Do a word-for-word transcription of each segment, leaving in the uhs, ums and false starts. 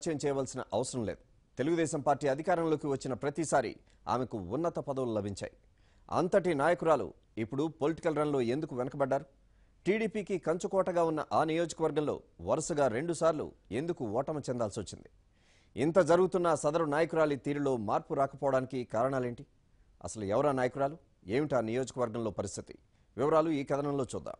పరిచయం చేయవలసిన అవసరం లేదు. తెలుగుదేశం పార్టీ అధికారంలోకి వచ్చిన ప్రతిసారి ఆమెకు ఉన్నత పదవులు లభించాయి. అంతటి నాయకురాలు ఇప్పుడు పొలిటికల్ రన్లో ఎందుకు వెనకబడ్డారు? టీడీపీకి కంచుకోటగా ఉన్న ఆ నియోజకవర్గంలో వరుసగా రెండుసార్లు ఎందుకు ఓటమి చెందాల్సి వచ్చింది? ఇంత జరుగుతున్న సదరు నాయకురాలి తీరులో మార్పు రాకపోవడానికి కారణాలేంటి? అసలు ఎవరా నాయకురాలు? ఏమిటా నియోజకవర్గంలో పరిస్థితి? వివరాలు ఈ కథనంలో చూద్దాం.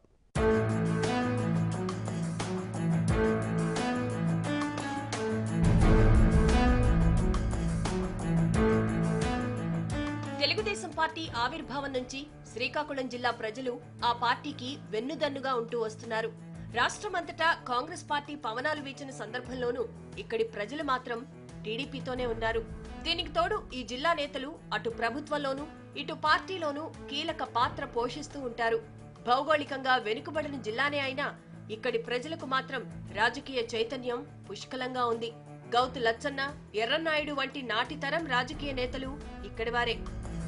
తెలుగుదేశం పార్టీ ఆవిర్భావం నుంచి శ్రీకాకుళం జిల్లా ప్రజలు ఆ పార్టీకి వెన్నుదన్నుగా ఉంటూ వస్తున్నారు. రాష్ట్రమంతటా కాంగ్రెస్ పార్టీ పవనాలు వీచిన సందర్భంలోనూ ఇక్కడి ప్రజలు మాత్రం టీడీపీతోనే ఉన్నారు. దీనికి తోడు ఈ జిల్లా నేతలు అటు ప్రభుత్వంలోనూ ఇటు పార్టీలోనూ కీలక పాత్ర పోషిస్తూ ఉంటారు. భౌగోళికంగా వెనుకబడిన జిల్లానే అయినా ఇక్కడి ప్రజలకు మాత్రం రాజకీయ చైతన్యం పుష్కలంగా ఉంది. గౌతు లచ్చన్న, ఎర్రన్నాయుడు వంటి నాటి తరం రాజకీయ నేతలు ఇక్కడి వారే.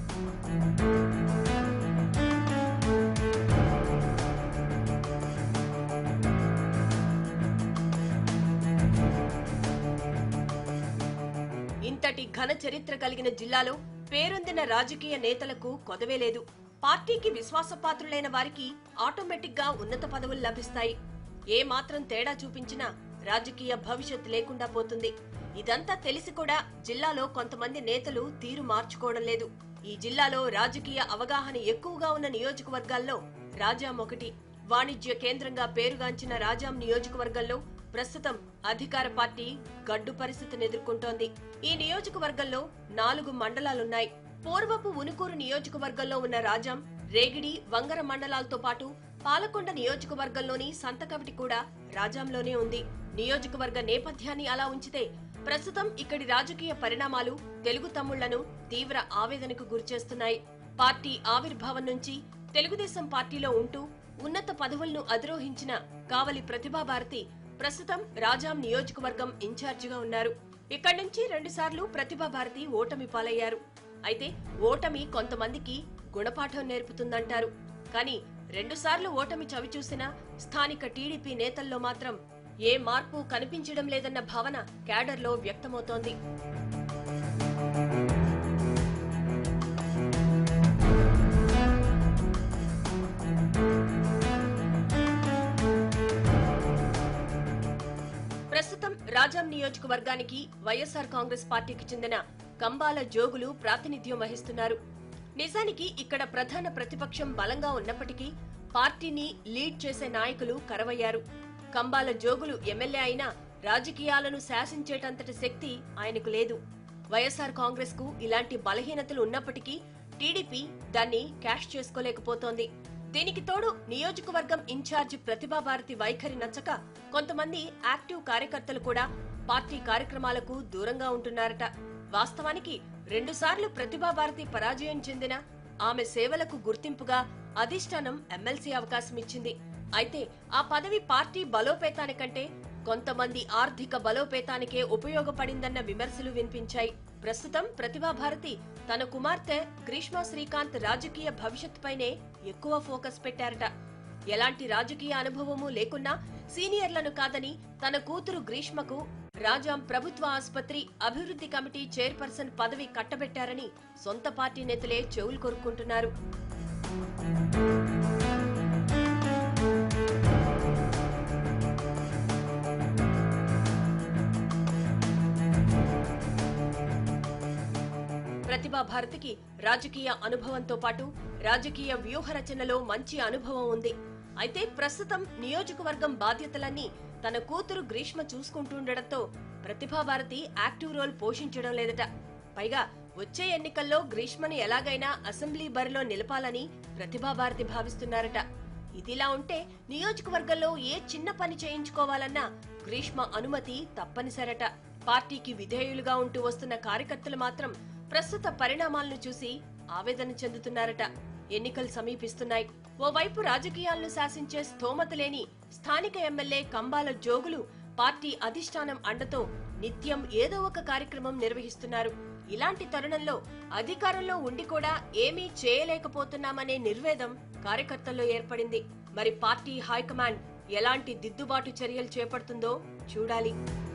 ఇంతటి ఘన చరిత్ర కలిగిన జిల్లాలో పేరొందిన రాజకీయ నేతలకు కొదవే లేదు. పార్టీకి విశ్వాసపాత్రులైన వారికి ఆటోమేటిక్ గా ఉన్నత పదవులు లభిస్తాయి. ఏ మాత్రం తేడా చూపించినా రాజకీయ భవిష్యత్ లేకుండా పోతుంది. ఇదంతా తెలిసి కూడా జిల్లాలో కొంతమంది నేతలు తీరు మార్చుకోవడం లేదు. ఈ జిల్లాలో రాజకీయ అవగాహన ఎక్కువగా ఉన్న నియోజకవర్గాల్లో రాజాం ఒకటి. వాణిజ్య కేంద్రంగా పేరుగాంచిన రాజాం నియోజకవర్గంలో ప్రస్తుతం అధికార పార్టీ గడ్డు పరిస్థితిని ఎదుర్కొంటోంది. ఈ నియోజకవర్గంలో నాలుగు మండలాలున్నాయి. పూర్వపు ఉనుకూరు నియోజకవర్గంలో ఉన్న రాజాం, రేగిడి, వంగర మండలాలతో పాటు పాలకొండ నియోజకవర్గంలోని సంతకవిటి కూడా రాజాంలోనే ఉంది. నియోజకవర్గ నేపథ్యాన్ని అలా ఉంచితే ప్రస్తుతం ఇక్కడి రాజకీయ పరిణామాలు తెలుగు తమ్ముళ్లను తీవ్ర ఆవేదనకు గురిచేస్తున్నాయి. పార్టీ ఆవిర్భావం నుంచి తెలుగుదేశం పార్టీలో ఉంటూ ఉన్నత పదవులను అధిరోహించిన కావలి ప్రతిభా భారతి ప్రస్తుతం రాజాం నియోజకవర్గం ఇన్ఛార్జిగా ఉన్నారు. ఇక్కడి నుంచి రెండుసార్లు ప్రతిభా భారతి ఓటమి పాలయ్యారు. అయితే ఓటమి కొంతమందికి గుణపాఠం నేర్పుతుందంటారు. కానీ రెండుసార్లు ఓటమి చవిచూసిన స్థానిక టీడీపీ నేతల్లో మాత్రం ఏ మార్పు కనిపించడం లేదన్న భావన క్యాడర్లో వ్యక్తమవుతోంది. ప్రస్తుతం రాజాం నియోజకవర్గానికి వైఎస్ఆర్ కాంగ్రెస్ పార్టీకి చెందిన కంబాల జోగులు ప్రాతినిధ్యం వహిస్తున్నారు. నిజానికి ఇక్కడ ప్రధాన ప్రతిపక్షం బలంగా ఉన్నప్పటికీ పార్టీని లీడ్ చేసే నాయకులు కరవయ్యారు. కంబాల జోగులు ఎమ్మెల్యే అయినా రాజకీయాలను శాసించేటంతటి శక్తి ఆయనకు లేదు. వైఎస్ఆర్ కాంగ్రెస్ కు ఇలాంటి బలహీనతలు ఉన్నప్పటికీ టీడీపీ దాన్ని క్యాష్ చేసుకోలేకపోతోంది. దీనికి తోడు నియోజకవర్గం ఇన్ఛార్జి ప్రతిభా భారతి వైఖరి నచ్చక కొంతమంది యాక్టివ్ కార్యకర్తలు కూడా పార్టీ కార్యక్రమాలకు దూరంగా ఉంటున్నారట. వాస్తవానికి రెండుసార్లు ప్రతిభా భారతి పరాజయం చెందిన ఆమె సేవలకు గుర్తింపుగా అధిష్టానం ఎమ్మెల్సీ అవకాశం ఇచ్చింది. అయితే ఆ పదవి పార్టీ బలోపేతానికంటే కొంతమంది ఆర్థిక బలోపేతానికే ఉపయోగపడిందన్న విమర్శలు వినిపించాయి. ప్రస్తుతం ప్రతిభా భారతి తన కుమార్తె గ్రీష్మా శ్రీకాంత్ రాజకీయ భవిష్యత్తుపైనే ఎక్కువ ఫోకస్ పెట్టారట. ఎలాంటి రాజకీయ అనుభవమూ లేకున్నా సీనియర్లను కాదని తన కూతురు గ్రీష్మకు రాజాం ప్రభుత్వ ఆసుపత్రి అభివృద్ధి కమిటీ చైర్పర్సన్ పదవి కట్టబెట్టారని సొంత పార్టీ నేతలే చెవులు కొరుక్కుంటున్నారు. ప్రతిభా భారతికి రాజకీయ అనుభవంతో పాటు రాజకీయ వ్యూహ రచనలో మంచి అనుభవం ఉంది. అయితే ప్రస్తుతం నియోజకవర్గం బాధ్యతలన్నీ తన కూతురు గ్రీష్మ చూసుకుంటుండటంతో ప్రతిభా భారతి యాక్టివ్ రోల్ పోషించడం లేదట. పైగా వచ్చే ఎన్నికల్లో గ్రీష్మను ఎలాగైనా అసెంబ్లీ బరిలో నిలపాలని ప్రతిభా భారతి భావిస్తున్నారట. ఇదిలా ఉంటే నియోజకవర్గంలో ఏ చిన్న పని చేయించుకోవాలన్నా గ్రీష్మ అనుమతి తప్పనిసరట. పార్టీకి విధేయులుగా ఉంటూ వస్తున్న కార్యకర్తలు మాత్రం ప్రస్తుత పరిణామాలను చూసి ఆవేదన చెందుతున్నారట. ఎన్నికలు సమీపిస్తున్నాయి. ఓవైపు రాజకీయాలను శాసించే స్థోమత లేని స్థానిక ఎమ్మెల్యే కంబాల జోగులు పార్టీ అధిష్టానం అండతో నిత్యం ఏదో ఒక కార్యక్రమం నిర్వహిస్తున్నారు. ఇలాంటి తరుణంలో అధికారంలో ఉండి కూడా ఏమీ చేయలేకపోతున్నామనే నిర్వేదం కార్యకర్తల్లో ఏర్పడింది. మరి పార్టీ హైకమాండ్ ఎలాంటి దిద్దుబాటు చర్యలు చేపడుతుందో చూడాలి.